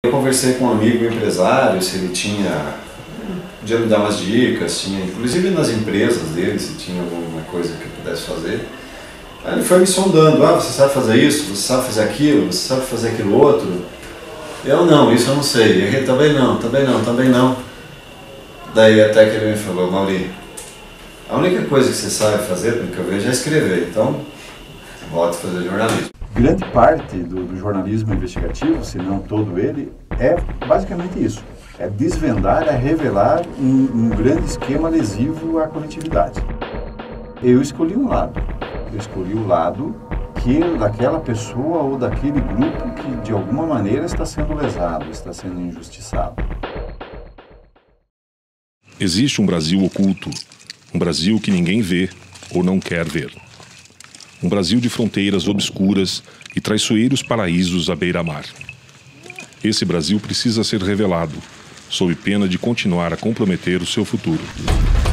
Eu conversei com um amigo empresário, se ele podia me dar umas dicas, inclusive nas empresas dele, se tinha alguma coisa que eu pudesse fazer. Aí ele foi me sondando, você sabe fazer isso, você sabe fazer aquilo, você sabe fazer aquilo outro? Eu não, isso eu não sei. Ele também não. Daí até que ele me falou, Mauri, a única coisa que você sabe fazer, pelo que eu vejo, é escrever, então volte a fazer jornalismo. Grande parte do jornalismo investigativo, se não todo ele, é basicamente isso. É desvendar, é revelar um grande esquema lesivo à coletividade. Eu escolhi um lado. Eu escolhi o lado daquela pessoa ou daquele grupo que de alguma maneira está sendo lesado, está sendo injustiçado. Existe um Brasil oculto, um Brasil que ninguém vê ou não quer ver. Um Brasil de fronteiras obscuras e traiçoeiros paraísos à beira-mar. Esse Brasil precisa ser revelado, sob pena de continuar a comprometer o seu futuro.